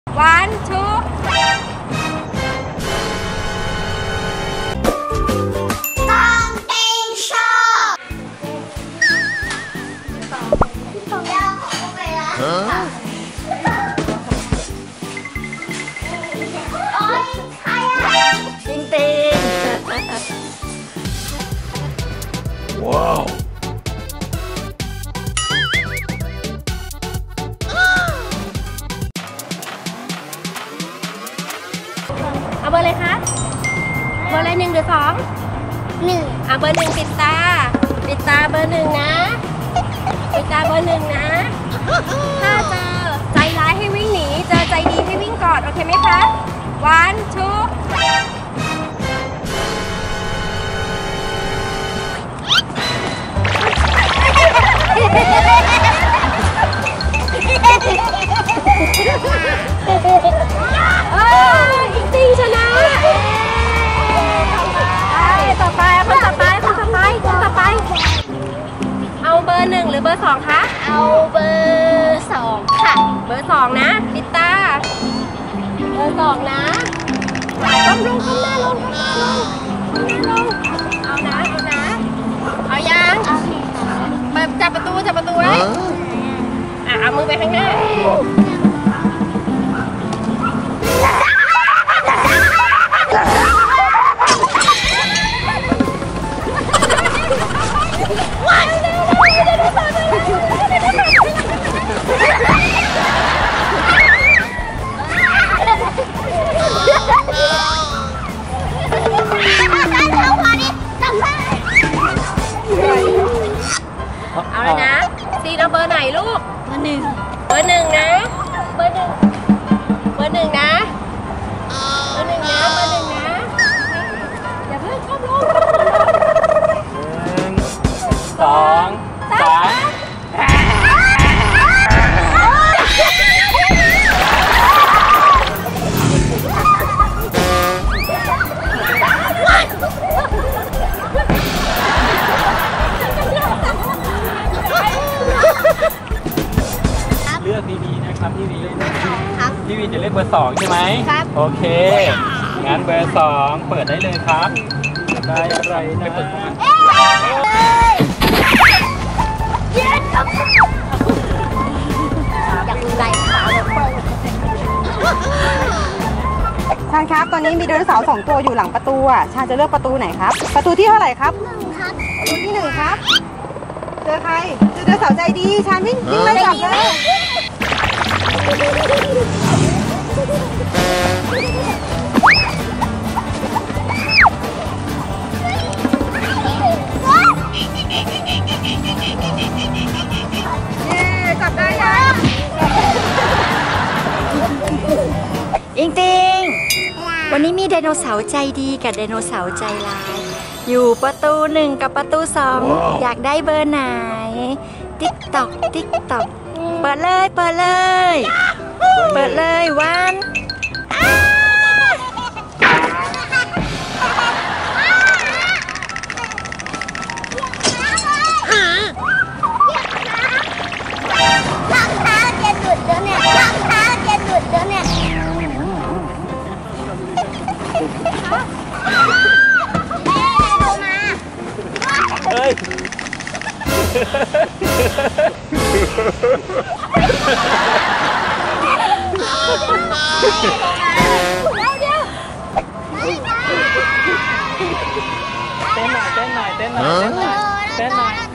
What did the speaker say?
one two ว้าวเอาเบอร์เลยคะเบอร์อะไร1 หรือ 2 1เอาเบอร์1ปิดตาเบอร์1นะปิดตาเบอร์1นะถ้าเจอใจร้ายให้วิ่งหนีเจอใจดีให้วิ่งกอดโอเคไหมคะone twoจริงชนะต่อไปคนต่อไปเอาเบอร์1 หรือเบอร์ 2คะเอาเบอร์ 2ค่ะเบอร์ 2นะปิดตาเบอร์ 2นะก้มลงก้มหน้าลงเอานะเอายังจับประตูไว้เอามือไปข้างหน้าเอาเลยนะซีเอาเบอร์ไหนลูกเบอร์ 1นะเบอร์ 1นะเบอร์ 1นะอย่าเพิ่งก้มลง 1 2 3เลือกดีๆนะครับพี่วีจะเลือกเบอร์ 2ใช่ไหมครับโอเคงั้นเบอร์ 2เปิดได้เลยครับได้อะไรนะชาญครับตอนนี้มีไดโนเสาร์2 ตัวอยู่หลังประตูชาญจะเลือกประตูไหนครับประตูที่เท่าไหร่ครับ1ครับประตูที่1ครับเจอใครเจอไดโนเสาร์ใจดีชาญวิ่งไล่จับเลยจับได้ยังจริงๆวันนี้มีไดโนเสาร์ใจดีกับไดโนเสาร์ใจร้ายอยู่ประตู1กับประตู2อยากได้เบอร์ไหนติ๊กตอกเปิดเลยวันเฮ้ยเต้นหน่อย